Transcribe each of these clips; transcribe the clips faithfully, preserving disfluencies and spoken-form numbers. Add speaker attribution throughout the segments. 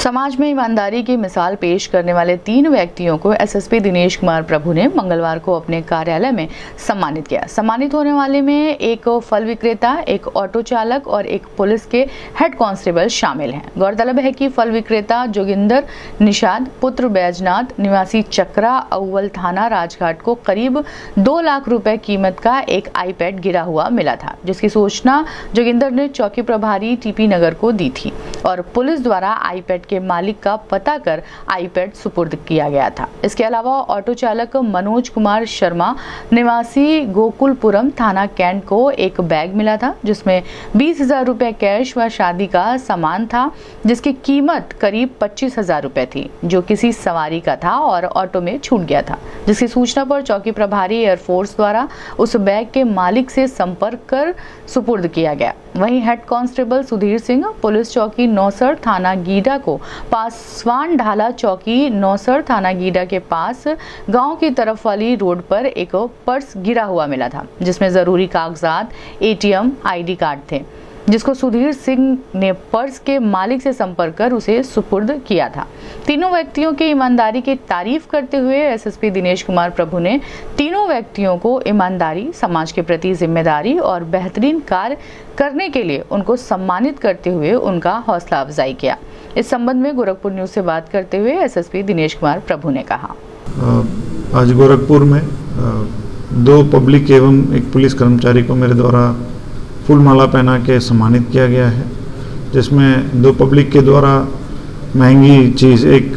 Speaker 1: समाज में ईमानदारी की मिसाल पेश करने वाले तीन व्यक्तियों को एसएसपी दिनेश कुमार प्रभु ने मंगलवार को अपने कार्यालय में सम्मानित किया। सम्मानित होने वाले में एक फल विक्रेता, एक ऑटो चालक और एक पुलिस के हेड कांस्टेबल शामिल हैं। गौरतलब है कि फल विक्रेता जोगिंदर निषाद पुत्र बैजनाथ निवासी चक्रा अव्वल थाना राजघाट को करीब दो लाख रुपए कीमत का एक आईपैड गिरा हुआ मिला था, जिसकी सूचना जोगिंदर ने चौकी प्रभारी टीपी नगर को दी थी और पुलिस द्वारा आईपैड के मालिक का पता कर आईपैड सुपुर्द किया गया था। इसके अलावा ऑटो चालक मनोज कुमार शर्मा निवासी गोकुलपुरम थाना कैंट को एक बैग मिला था, जिसमें बीस हजार रुपए कैश व शादी का सामान था, जिसकी कीमत करीब पच्चीस हजार रुपए थी, जो किसी सवारी का था और ऑटो में छूट गया था। जिसकी सूचना पर चौकी प्रभारी एयरफोर्स द्वारा उस बैग के मालिक से संपर्क कर सुपुर्द किया गया। वहीं head constable Sudhir Singh police चौकी नौसर थाना गीडा को पासवान ढाला चौकी नौसर थाना गीडा के पास गांव की तरफ वाली रोड पर एक पर्स गिरा हुआ मिला था, जिसमें जरूरी कागजात, एटीएम, आईडी कार्ड थे, जिसको सुधीर सिंह ने पर्स के मालिक से संपर्क कर उसे सुपुर्द किया था। तीनों व्यक्तियों की ईमानदारी की तारीफ करते हुए एसएसपी दिनेश कुमार प्रभु ने तीनों व्यक्तियों को ईमानदारी, समाज के प्रति जिम्मेदारी और बेहतरीन कार्य करने के लिए उनको सम्मानित करते हुए उनका हौसला अफजाई किया। इस संबंध में गोरखपुर न्यूज से बात करते हुए एसएसपी दिनेश कुमार प्रभु ने कहा,
Speaker 2: आज गोरखपुर में दो पब्लिक एवं एक पुलिस कर्मचारी को मेरे द्वारा फूल माला पहना के सम्मानित किया गया है, जिसमें दो पब्लिक के द्वारा महंगी चीज़, एक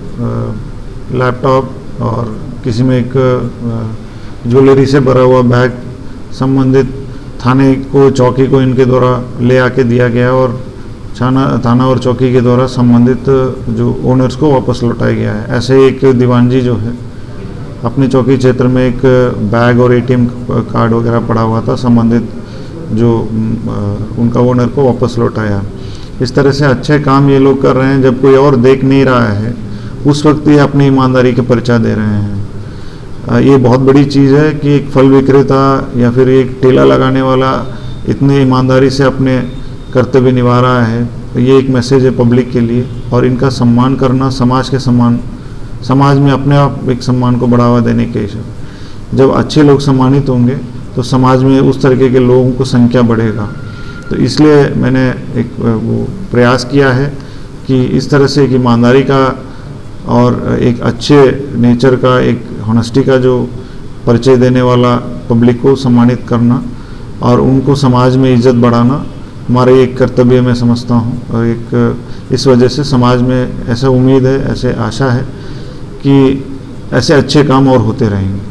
Speaker 2: लैपटॉप और किसी में एक ज्वेलरी से भरा हुआ बैग संबंधित थाने को, चौकी को इनके द्वारा ले आके दिया गया और थाना थाना और चौकी के द्वारा संबंधित जो ओनर्स को वापस लौटाया गया है। ऐसे एक दीवान जी जो है अपने चौकी क्षेत्र में एक बैग और एटीएम कार्ड वगैरह पड़ा हुआ था, संबंधित जो उनका ओनर को वापस लौटाया। इस तरह से अच्छे काम ये लोग कर रहे हैं, जब कोई और देख नहीं रहा है उस वक्त ये अपनी ईमानदारी के परिचय दे रहे हैं। ये बहुत बड़ी चीज़ है कि एक फल विक्रेता या फिर एक ठेला लगाने वाला इतने ईमानदारी से अपने कर्तव्य निभा रहा है। ये एक मैसेज है पब्लिक के लिए, और इनका सम्मान करना समाज के सम्मान समाज में अपने आप एक सम्मान को बढ़ावा देने के हिसाब, जब अच्छे लोग सम्मानित होंगे तो समाज में उस तरीके के लोगों को संख्या बढ़ेगा। तो इसलिए मैंने एक वो प्रयास किया है कि इस तरह से एक ईमानदारी का और एक अच्छे नेचर का, एक हॉनेस्टी का जो परिचय देने वाला पब्लिक को सम्मानित करना और उनको समाज में इज्जत बढ़ाना हमारा एक कर्तव्य मैं समझता हूँ। और एक इस वजह से समाज में ऐसा उम्मीद है, ऐसे आशा है कि ऐसे अच्छे काम और होते रहेंगे।